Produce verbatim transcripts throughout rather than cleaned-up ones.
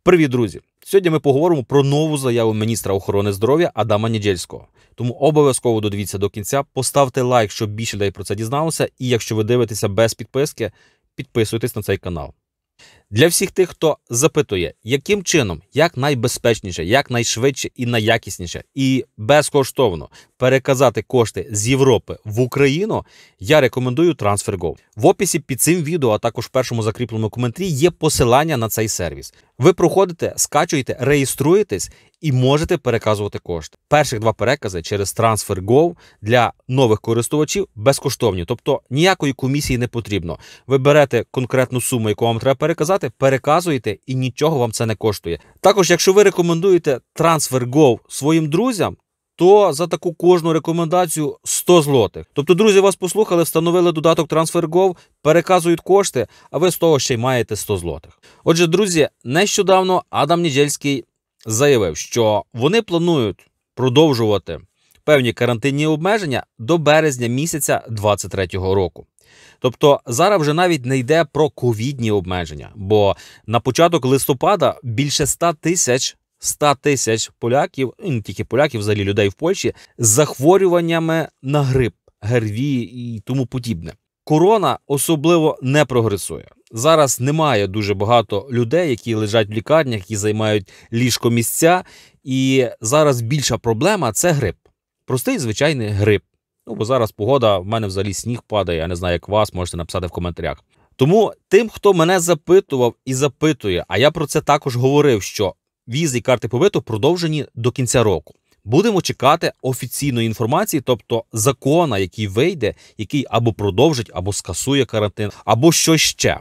Привіт, друзі! Сьогодні ми поговоримо про нову заяву міністра охорони здоров'я Адама Недзельского. Тому обов'язково додивіться до кінця, поставте лайк, щоб більше людей про це дізналося, і якщо ви дивитеся без підписки, підписуйтесь на цей канал. Для всіх тих, хто запитує, яким чином, як найбезпечніше, як найшвидше і найякісніше, і безкоштовно переказати кошти з Європи в Україну, я рекомендую TransferGo. В описі під цим відео, а також в першому закріпленому коментарі є посилання на цей сервіс. Ви проходите, скачуєте, реєструєтесь і можете переказувати кошти. Перших два перекази через TransferGo для нових користувачів безкоштовні, тобто ніякої комісії не потрібно. Ви берете конкретну суму, яку вам треба переказати, переказуєте і нічого вам це не коштує. Також, якщо ви рекомендуєте TransferGo своїм друзям, то за таку кожну рекомендацію сто злотих. Тобто друзі вас послухали, встановили додаток TransferGo, переказують кошти, а ви з того ще й маєте сто злотих. Отже, друзі, нещодавно Адам Недзельский заявив, що вони планують продовжувати певні карантинні обмеження до березня місяця двадцять третього року. Тобто зараз вже навіть не йде про ковідні обмеження, бо на початок листопада більше ста тисяч ста тисяч поляків, і не тільки поляків, взагалі людей в Польщі, з захворюваннями на грип, ГРВІ і тому подібне. Корона особливо не прогресує. Зараз немає дуже багато людей, які лежать в лікарнях, які займають ліжкомісця, і зараз більша проблема – це грип. Простий, звичайний грип. Ну, бо зараз погода, в мене взагалі сніг падає, я не знаю, як вас, можете написати в коментарях. Тому тим, хто мене запитував і запитує, а я про це також говорив, що візи і карти побиту продовжені до кінця року. Будемо чекати офіційної інформації, тобто закона, який вийде, який або продовжить, або скасує карантин, або що ще.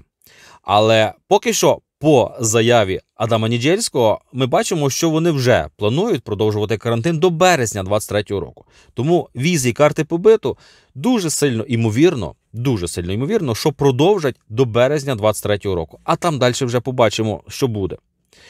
Але поки що по заяві Адама Недзельского ми бачимо, що вони вже планують продовжувати карантин до березня двадцять третього року. Тому візи і карти побиту дуже сильно ймовірно, дуже сильно ймовірно, що продовжать до березня двадцять третього року. А там далі вже побачимо, що буде.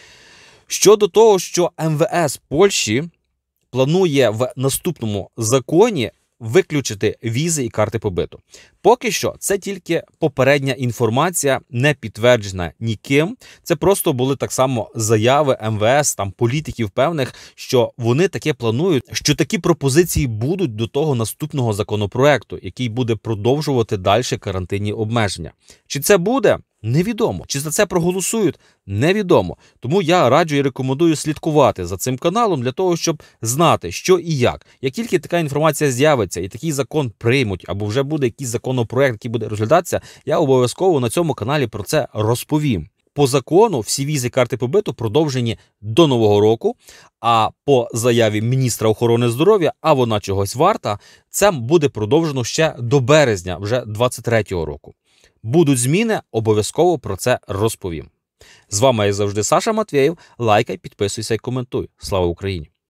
Щодо того, що ем ве ес Польщі планує в наступному законі виключити візи і карти побиту. Поки що це тільки попередня інформація, не підтверджена ніким. Це просто були так само заяви ем ве ес, там політиків певних, що вони таке планують, що такі пропозиції будуть до того наступного законопроекту, який буде продовжувати далі карантинні обмеження. Чи це буде? Невідомо. Чи за це проголосують? Невідомо. Тому я раджу і рекомендую слідкувати за цим каналом для того, щоб знати, що і як. Як тільки така інформація з'явиться і такий закон приймуть, або вже буде якийсь законопроект, який буде розглядатися, я обов'язково на цьому каналі про це розповім. По закону всі візи карти побиту продовжені до Нового року, а по заяві міністра охорони здоров'я, а вона чогось варта, це буде продовжено ще до березня вже двадцять третього року. Будуть зміни, обов'язково про це розповім. З вами, як завжди, Саша Матвєєв. Лайкай, підписуйся і коментуй. Слава Україні!